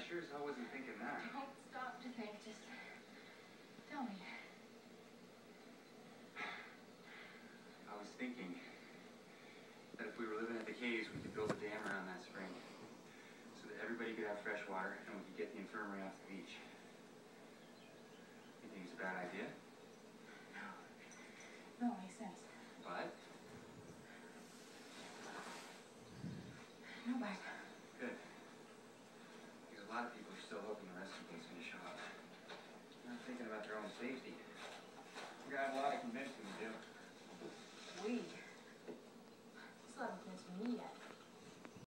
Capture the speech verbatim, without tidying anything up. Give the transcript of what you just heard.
sure as hell wasn't thinking that. Don't stop to think, just tell me. I was thinking that if we were living at the caves, we could build a dam around that spring so that everybody could have fresh water and we could get the infirmary off the beach. You think it's a bad idea? No. No, it makes sense. But? No, but. Good. Because a lot of people are still hoping the rescue team's going to show up. They're not thinking about their own safety. We're going to have a lot of convincing to do. We?